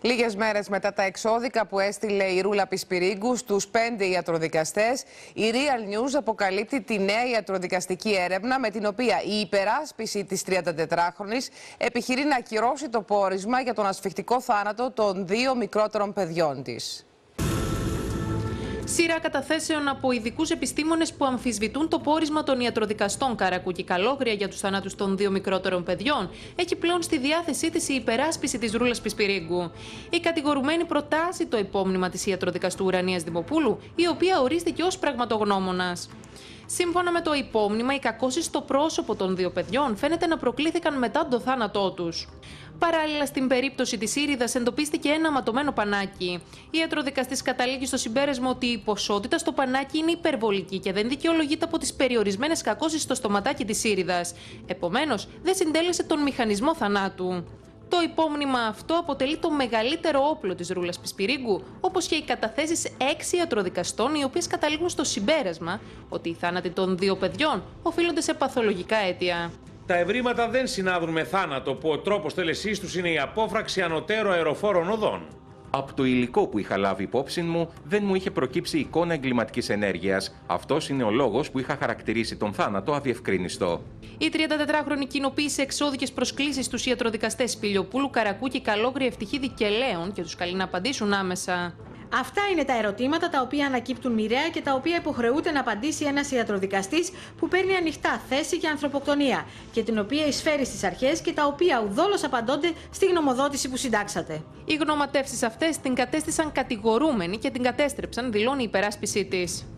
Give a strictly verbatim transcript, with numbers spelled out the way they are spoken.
Λίγες μέρες μετά τα εξώδικα που έστειλε η Ρούλα Πισπυρίγκου στους πέντε ιατροδικαστές, η Real News αποκαλύπτει τη νέα ιατροδικαστική έρευνα με την οποία η υπεράσπιση της τριαντατετράχρονης επιχειρεί να ακυρώσει το πόρισμα για τον ασφυκτικό θάνατο των δύο μικρότερων παιδιών της. Σειρά καταθέσεων από ειδικούς επιστήμονες που αμφισβητούν το πόρισμα των ιατροδικαστών Καρακού και Καλόγρια για τους θανάτους των δύο μικρότερων παιδιών έχει πλέον στη διάθεσή της η υπεράσπιση της Ρούλας Πισπυρίγκου. Η κατηγορουμένη προτάσει το υπόμνημα της ιατροδικαστού Ουρανίας Δημοπούλου, η οποία ορίστηκε ως πραγματογνώμονας. Σύμφωνα με το υπόμνημα, οι κακώσεις στο πρόσωπο των δύο παιδιών φαίνεται να προκλήθηκαν μετά τον θάνατό τους. Παράλληλα, στην περίπτωση της Ήριδας εντοπίστηκε ένα ματωμένο πανάκι. Η ιατροδικαστής καταλήγει στο συμπέρασμα ότι η ποσότητα στο πανάκι είναι υπερβολική και δεν δικαιολογείται από τις περιορισμένες κακώσεις στο στοματάκι της Ήριδας. Επομένως, δεν συντέλεσε τον μηχανισμό θανάτου. Το υπόμνημα αυτό αποτελεί το μεγαλύτερο όπλο της Ρούλας Πισπυρίγκου, όπως και οι καταθέσεις έξι ιατροδικαστών, οι οποίες καταλήγουν στο συμπέρασμα ότι οι θάνατοι των δύο παιδιών οφείλονται σε παθολογικά αίτια. Τα ευρήματα δεν συνάδουν με θάνατο, που ο τρόπος τέλεσής τους είναι η απόφραξη ανωτέρω αεροφόρων οδών. Από το υλικό που είχα λάβει υπόψη μου, δεν μου είχε προκύψει εικόνα εγκληματικής ενέργειας. Αυτός είναι ο λόγος που είχα χαρακτηρίσει τον θάνατο αδιευκρίνιστο. Η τριαντατετράχρονη κοινοποίησε εξώδικες προσκλήσεις στους ιατροδικαστές Σπηλιοπούλου, Καρακού και Καλόγρια Ευτυχίδη και Λέων και τους καλεί να απαντήσουν άμεσα. Αυτά είναι τα ερωτήματα τα οποία ανακύπτουν μοιραία και τα οποία υποχρεούται να απαντήσει ένας ιατροδικαστής που παίρνει ανοιχτά θέση για ανθρωποκτονία και την οποία εισφέρει στις αρχές και τα οποία ουδόλως απαντώνται στη γνωμοδότηση που συντάξατε. Οι γνωματεύσεις αυτές την κατέστησαν κατηγορούμενη και την κατέστρεψαν, δηλώνει η υπεράσπιση της.